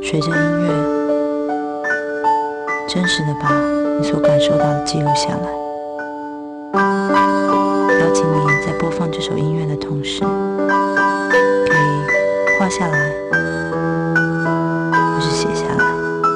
随着音乐，真实的把你所感受到的记录下来。邀请你在播放这首音乐的同时，可以画下来，或是写下来。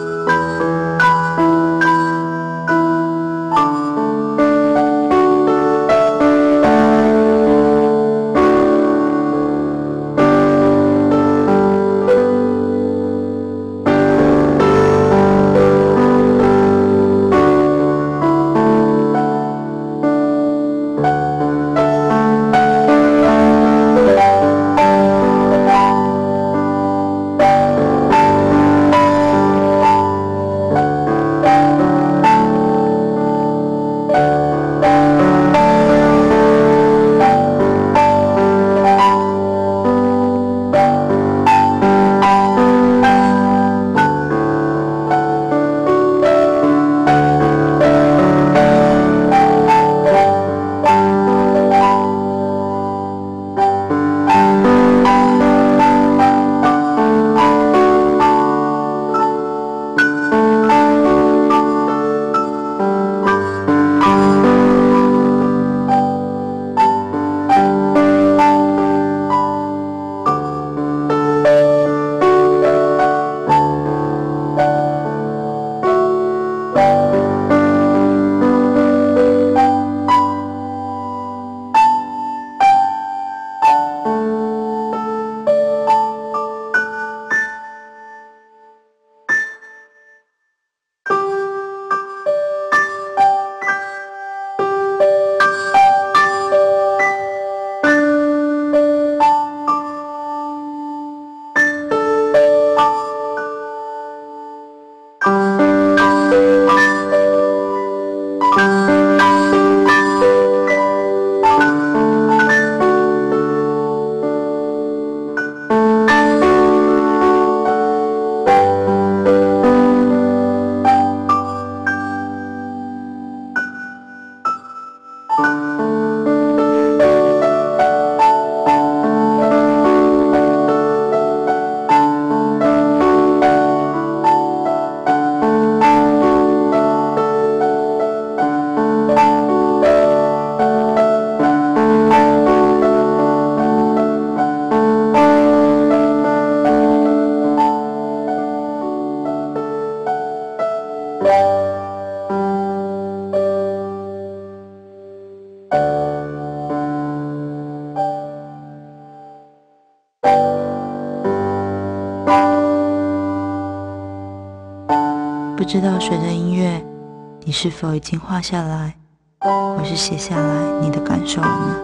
不知道随着音乐，你是否已经画下来，或是写下来你的感受了呢？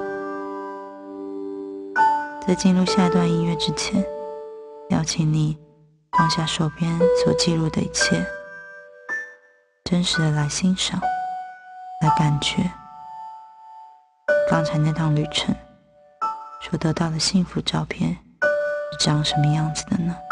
在进入下一段音乐之前，邀请你放下手边所记录的一切，真实的来欣赏，来感觉刚才那趟旅程所得到的幸福照片是长什么样子的呢？